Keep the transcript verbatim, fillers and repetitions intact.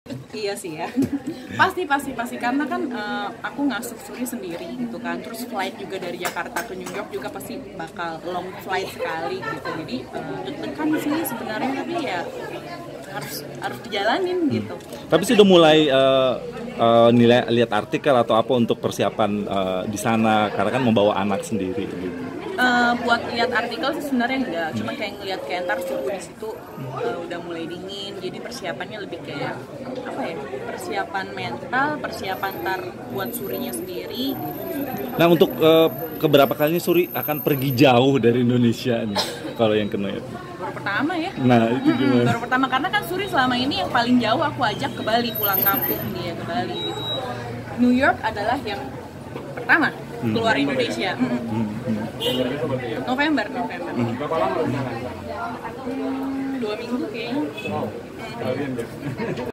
Iya sih ya. Pasti pasti pasti karena kan eh, aku ngasuh Suri sendiri gitu kan. Terus flight juga dari Jakarta ke New York juga pasti bakal long flight sekali gitu. Jadi eh, deg-degan sih sebenarnya, tapi ya harus harus dijalanin gitu. Tapi sudah mulai uh, uh, nilai lihat artikel atau apa untuk persiapan uh, di sana karena kan membawa anak sendiri gitu. Eh, buat lihat artikel sih sebenarnya enggak, cuma kayak ngeliat kayak ntar suhu di situ eh, udah mulai dingin, jadi persiapannya lebih kayak apa ya, persiapan mental, persiapan ntar buat surinya sendiri. Nah untuk uh, keberapa kalinya Suri akan pergi jauh dari Indonesia nih kalau yang kena itu? Baru pertama ya. Nah itu Mm-mm, gimana? baru pertama karena kan Suri selama ini yang paling jauh aku ajak ke Bali, pulang kampung dia ke Bali gitu. New York adalah yang pertama keluar Indonesia. Mm-mm. November, November. Dua minggu kayaknya.